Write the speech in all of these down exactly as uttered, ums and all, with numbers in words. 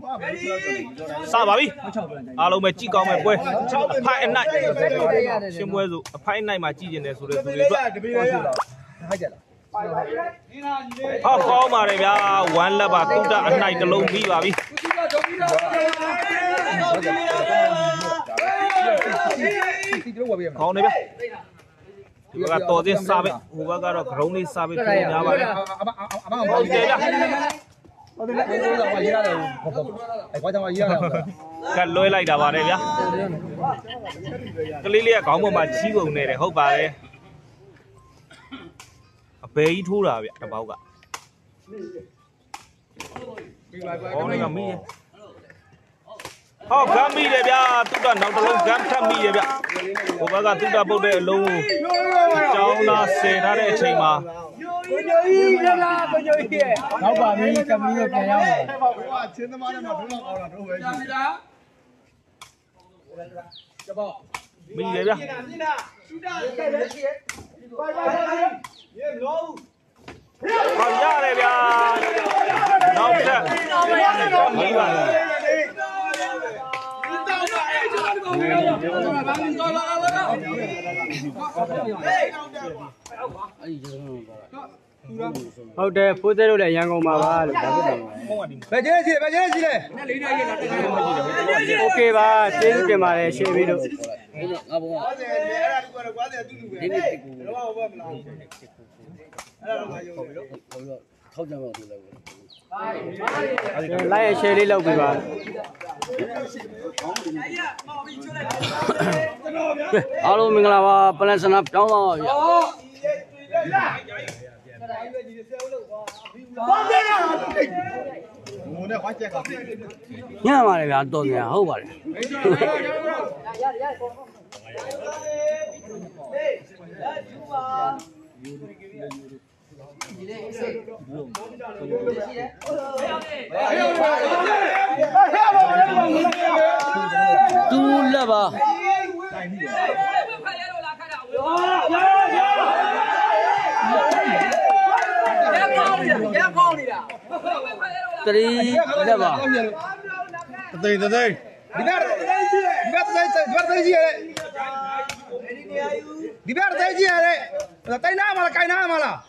Sao bà bi? Alo mày chỉ có mày quê. Phải này. Xem quê rồi. Phải này mà chỉ gì này rồi rồi. Họ có mà đây ya one là bà tu đã anh này cái lông bi bà bi. Không đấy bé. Cái tổ tiên sao vậy? Hùa cái đó rồng đi sao vậy? Nhà bà đấy. Ok nhá. Cái lôi lại đã bà đây nhá. Cái lý lẽ có một bà chỉ của này để hốt bà đây. Bé ít thu ra vậy, đảm bảo cả. Có này là mi. Họ gam mi đấy bia, tụi ta nấu tôm gam tham mi đấy bia. Cô bác cả tụi ta bốc đấy lâu. Cháu na xe ra đấy chơi mà. Cô nhớ ý ra là cô nhớ ý. Cháu bà mi cầm mi được nhau. Mi đấy bia. Còn ra đây bia. Đâu chứ. Mấy bạn. Hậu đề phụ tế để nhà ngồi mà ba. Bây giờ gì bây giờ gì đây? Ok ba, chế được mà để chế video. Lại share đi lâu ba. Alo mình là ba plan snap cháu rồi. Nhá mà này ăn tôi nhà hậu vậy. Tu là ba. Tadi là ba. Từ từ từ. Đi ra. Đi ra tới đi ra tới gì đấy? Đi ra tới gì đấy? Là tay nào mà là cái nào mà là?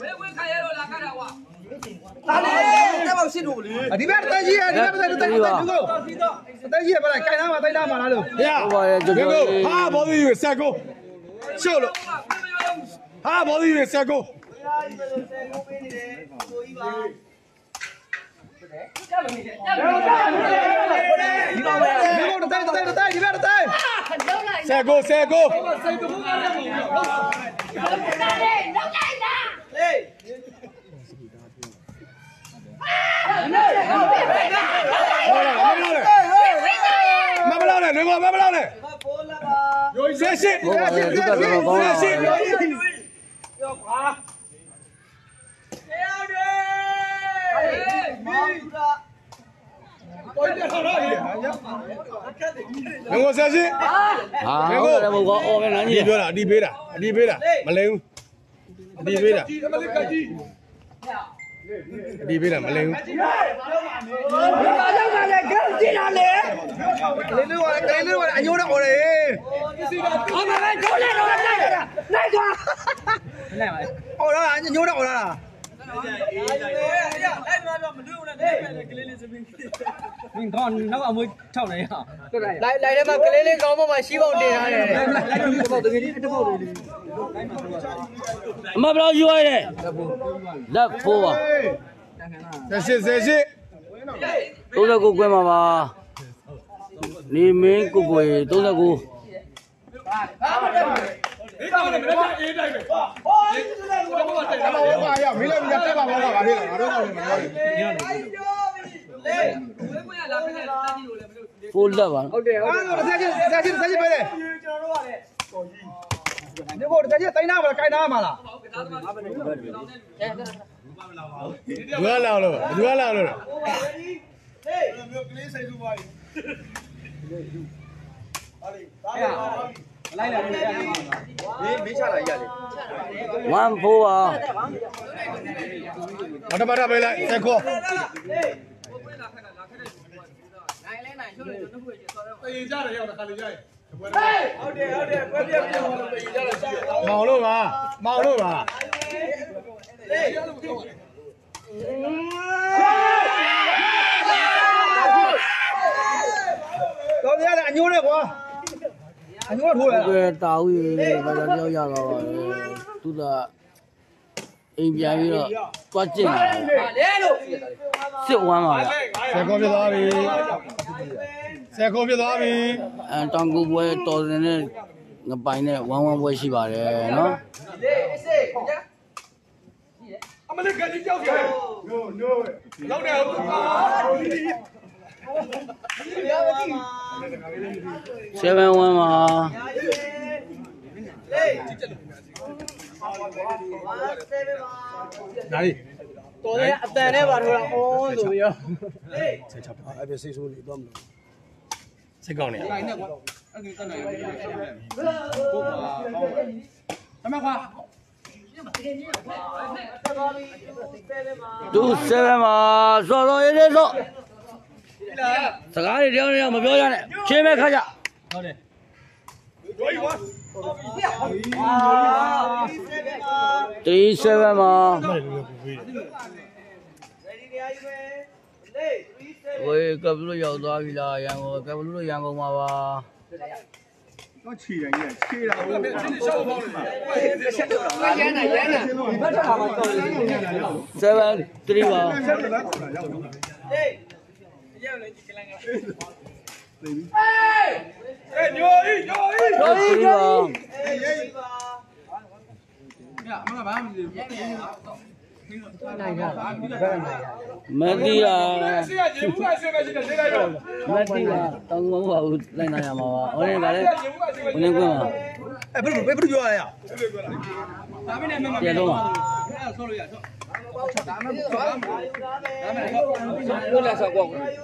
Đi ra tới gì? Đi ra tới tới tới đúng không? Tới gì mà lại cái nào mà tay nào mà là được? Yeah. Ha, bỏ đi về xe cô. Siêu rồi. Ha, bỏ đi về xe cô. Xe cô, xe cô. Má bao này, đừng có má bao này. Xe xịn, xe xịn, xe xịn. Đừng có xe xịn. À, có là một có ôm cái nói gì? Đi bên à, đi bên à, đi bên à, mà lên. Đi bên à. Đi bên à, mà lên. Lên nước rồi, lên nước rồi, anh vô đâu rồi? Ôi mà lên cố lên rồi, này kìa, này kìa. Cái này vậy? Ôi đó là anh vô đâu rồi à? Mình còn nó vào mới chậu này hả? Lại lại mà cái lên có mà xí vào để này. Lại lại được vào từ cái đi, từ vào đi. Mà bao nhiêu này? Rất phô à? Xe xịn, xe xịn. Tôi ra cô quên mà mà. Đi mình cô quên, tôi ra cô. Full là bạn. Nếu bộ tay tay nào mà cái nào mà là? Dua nào rồi, dua nào rồi. One four à? Bắt bắt bắt lại, xe cô. အေးကြတယ်ရောက်တာခါလေးကြရင်ဟုတ်တယ်ဟုတ်တယ်ကွဲပြက်ပြက်ဟောလို့အေးကြတယ်ရှိတယ်မောင်လို့ပါမောင်လို့ပါတော်ရတယ်အညိုးနဲ့ကွာအညိုးထိုးရတာကဲတာဦးရေဘာသာပြောရတော့ပါလေသူကအိမ်ပြန်ပြီးတော့တွားကျင်တယ်စစ်ဝမ်းပါဗျဆယ်ကောပြသွားပြီဆယ်ကောပြသွားပြီအဲတောင်ကူပွဲတော်စင်နဲ့ငပိုင်နဲ့ဝမ်းဝမ်းပွဲရှိပါတယ်နော်အမလေးကကြီးကြောက်တယ် no no လောက်တယ်ဟုတ်ပါဆယ်ဝမ်းဝမ်းပါဒါလေးတော်တယ်အတန်နဲ့ပါထိုးတာအော်ဆိုပြီးတော့ဆက်ချပါအဲ့ပြစိတ်ဆိုးလေးတော့မလို့စိတ်ကောင်းနေအဲ့နဲ့ကွာအဲ့ဒီတန်းနိုင်ရောဟုတ်ပါအမကွာသူဆယ်ဝမ်းပါစောစောရေးရေးစောစကားတွေတရားတရားမပြောရနဲ့ချင်းပဲခါကြဟုတ်တယ်တီးဆယ်ဝမ်းပါဝေးကပလူရောက်သွားပြီလားရန်ကုန်ကပလူရန်ကုန်မှာပါတော့ခြေတိုင်းကြီးခြေတာဟုတ်တယ်ရှောက်ပေါင်းနေမှာရမ်းနာရမ်းနာဒီဘက်ထပ်လာမှာတော်တယ် seven three ပါဆက်တယ်လားရောက်တော့ဟေးရောက်လေဒီကလန်ကဟေးအေးညိုဤညိုဤ three ပါညမကဘာမှမသိဘူးမတီးလားဆရာရေဘူးကဆရာရှိတယ်နေလိုက်တော့မတီးလားတောင်းမဟုတ်ပါဘူးလိုက်နိုင်ရမှာပါဟိုနေ့ကလည်းဟိုနေ့ကွန်းပါအဲ့ဘယ်လိုဘယ်လိုပြောရလဲဒါမင်းနဲ့မမပြန်တော့ပါအဲ့ဆောလို့ရဆောဒါမှမဟုတ်ဒါမှမဟုတ်လို့လာဆောက်ကွာ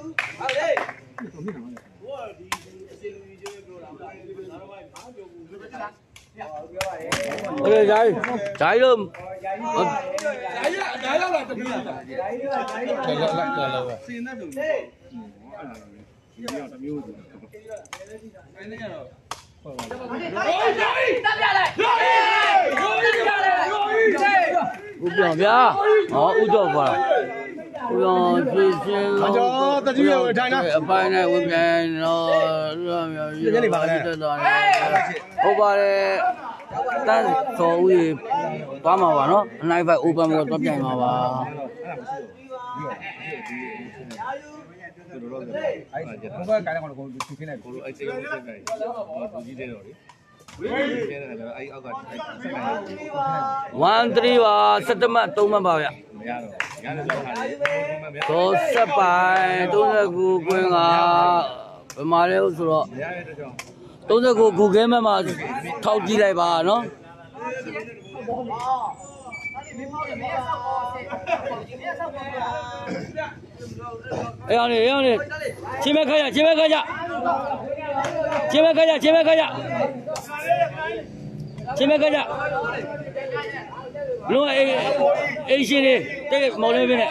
โอเคဂျာကြီးဂျာကြီးတို့ဒါရဒါရောက်လာတပည့်ဒါလိုက်လိုက်လာလာစင်းတဲ့သူဒီရောက်တမျိုးဆိုအဲ့ဒါကြတော့ဟုတ်ပါဘူးတက်ပြလိုက်ရိုးရိုးရိုးဦးပြောင်ဗျာဟောဦးတော့ပါဦးပြောင်ပြည်စင်းအပိုင်းနဲ့ဦးပြန်တော့ညနေပါလဲဟုတ်ပါတယ်တန်းစော်ဦးသွားမှာပါနော်အနိုင်ဘက် open ကိုတော့ပြန်မှာပါဘယ်ကတော့ကိုသူခင်းနေကိုလိုအဲ့စိတ်ကိုစိတ်နေသူကြီးတဲ့တော့လေဝေးကျဲတယ်လည်းအဲ့အောက်က one three ပါစက်တမတ်သုံးမှတ်ပါဗျမရတော့ရတယ်ဆိုဟာလေသောဆက်ပိုင်းသုံးဆယ်ခုကွင်းကဘယ်မှာလဲဆိုတော့မရတဲ့တော့ကြောင့်သုံးဆယ်ခုခုခဲမဲ့မှာထောက်ကြည့်လိုက်ပါနော်အေးအောင်လေအေးအောင်လေချင်းမဲ့ခါကြချင်းမဲ့ခါကြချင်းမဲ့ခါကြချင်းမဲ့ခါကြချင်းမဲ့ခါကြလုံးအေးအေးရှင်လေးတဲ့မောင်လေးပြနေ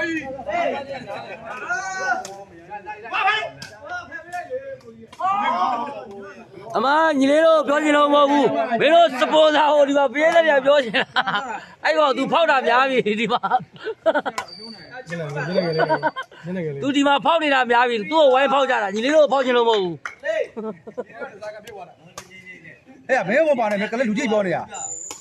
အမညီလေးတို့ပြောချင်လို့မဟုတ်ဘူးမင်းတို့စပွန်ဆာဟိုဒီမှာပေးတဲ့ညပြောချင်တာအဲ့တော့ तू ဖောက်တာများပြီဒီမှာ तू ဒီမှာဖောက်နေတာများပြီ तू ကိုဝိုင်းဖောက်ကြတာညီလေးတို့ဖောက်ချင်လို့မဟုတ်ဘူးအဲ့ဒါဘယ်ဘောပါနေကလေးလူကြီးပြောနေတာ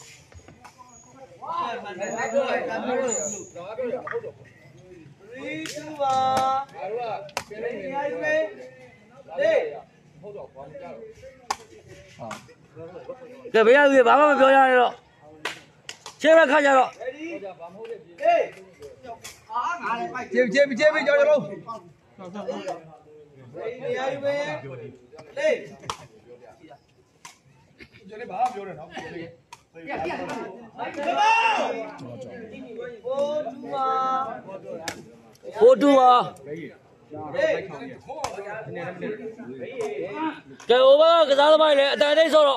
ရီတူပါအားတော့ပြန်နေရယူလေလေဟုတ်တော့ဘာမှမကြောက်ဘူးကဲဘေးရပြီဘာမှမပြောရနဲ့တော့ရှင်းရခါကြတော့ကျေကျေကျေကျေကြောက်ကြလို့နေရယူပဲလေကျနေဘာပြောတယ်နော်ပြပြပြဟိုတူပါဟိုတူပါကဲ over ကစားသမားလေအတန်တိတ်ဆော့တော့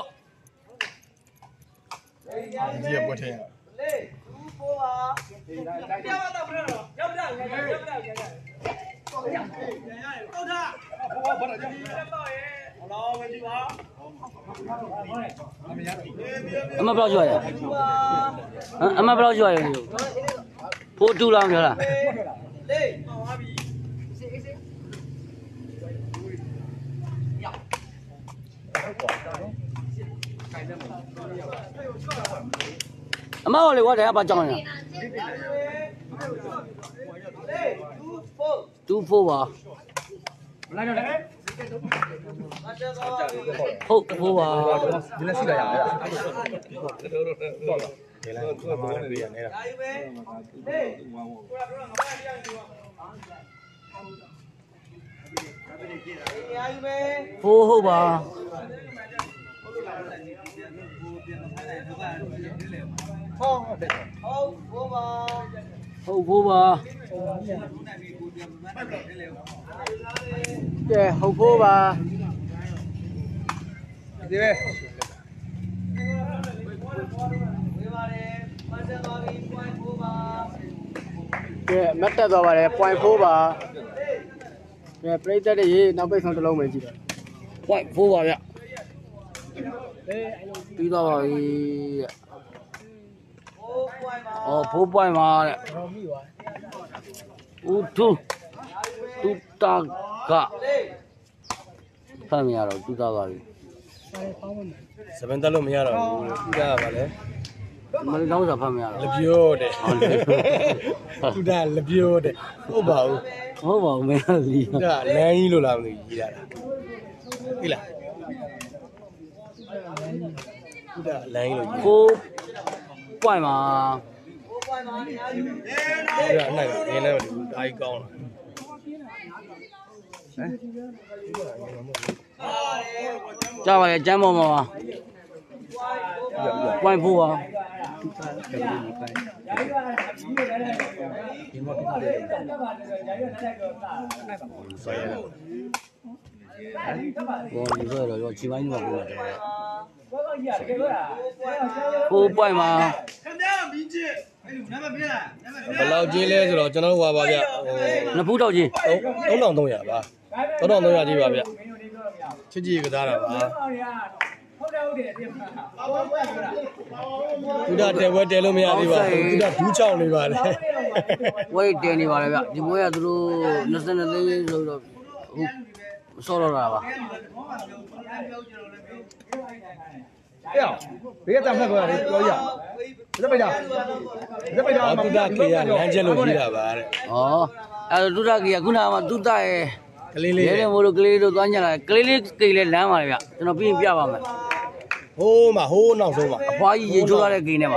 ဒီရပွက်ထဲရလေတူပေါ်ပါပြပါတော့ဘယ်တော့ရောက်ပြရောက်ပြရောက်ပြအမဘယ်လောက်ကျွာရအမဘယ်လောက်ကျွာရဖိုးတူလောင်ပြောလားအမဟောလေကွာတရားပါကြောင်းရtwo fourပါဟုတ်fourပါဒီနေ့စီလာရတယ် fourဟုတ်ပါဟုတ်ဖို့ပါကဲဟုတ်ဖို့ပါဒီပဲကဲမတ်တက်သွားပါတယ် point four ပါကဲပြိတ္တတွေရေနောက်ပိတ်ဆုံးတစ်လုံးပဲကြည့်တော့ point four ပါဗျပြီးတော့ပါပြီအော်four point ပါတဲ့ဦးတူတူတာကဖမ်းမရတော့တူတာပါပြီစပင်တက်လို့မရတော့ဘူးတူတာကပါလေမလေးတော့စားဖမ်းမရတော့လပြိုးတယ်တူတာလပြိုးတယ်ဟုတ်ပါဘူးဟုတ်ပါဘူးမင်းလီတူတာလမ်းကြီးလို့လားမသိရေးတာသိလားတူတာလမ်းကြီးလို့ရေး four point ပါတူတာအနိုင်ပါရင်းလည်းမတူဒါကြီးကောင်းလာကြာပါလေကျမ်းပေါ်မှာပါ point four ပါဘောဒီဆိုတော့ချီပိုင်းမှာပြောတယ်four point ပါဘယ်လောက်ကြီးလဲဆိုတော့ကျွန်တော်တို့ဟွာပါဗျဟိုနှစ်ဖူးတောက်ကြီးသုံးထောင်သုံးရာပါသုံးထောင်သုံးရာကြီးပါဗျချစ်ကြည်ကစားတာပါတူတာတဲပွဲတဲလို့မရသေးပါဘူးတူတာဒူးချောင်းနေပါလေဝိတ်တဲနေပါလေဗျဒီပွဲကသူတို့နှစ်သိန်းဆိုတော့ဟုတ်မစောတော့တာပါအေးဘေးကတမ်းဖက်ပြောရတယ်ပြောရလက်ပိတ်တာလက်ပိတ်တာတူတာကေရလမ်းချက်လို့ရေးတာပါတဲ့ဩအဲ့တူတာကေရခုနကမှတူတာရဲ့ကလေးလေးရဲလေမို့လို့ကလေးတို့သွားညလာကလေးလေးကေလေးလမ်းပါလေဗျကျွန်တော်ပြီးပြပါမယ်ဟိုးမှာဟိုးနောက်ဆုံးပါအဖွားကြီးရေချိုးရတဲ့ကေနဲ့ပါ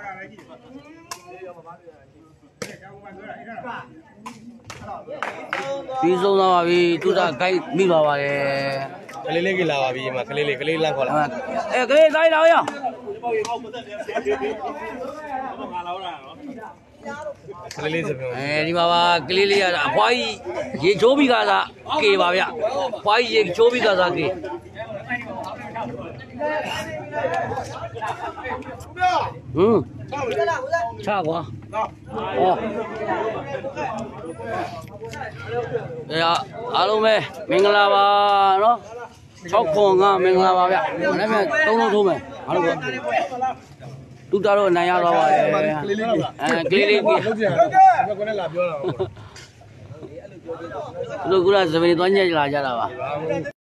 ပြီးဆုံးသွားပါပြီတူတာကိုက်မိပါပါရဲ့ကလေးလေးကလာပါပြီမှာကလေးလေးကလေးလန့်ခေါ်လာအဲကလေးသားလာရောကလေးလေးစပင်းအဲဒီမှာပါကလေးလေးရတာအဖွားကြီးရေချိုးပြီးကစားကေပါဗျအဖွားကြီးရေချိုးပြီးကစားကေဟွန်းချကွာဟောအဲအားလုံးပဲမင်္ဂလာပါနော်၆ခွန်ကမင်္ဂလာပါဗျမနေ့ကသုံးလုံးထိုးမယ်အားလုံးတူတာတော့နိုင်ရတော့ပါရဲ့ကလေးလေးအဲကလေးလေးကလုံးပြန်ဘယ်ကနေလာပြောတာလူကလည်းစပင်းသွားညက်လာကြတာပါ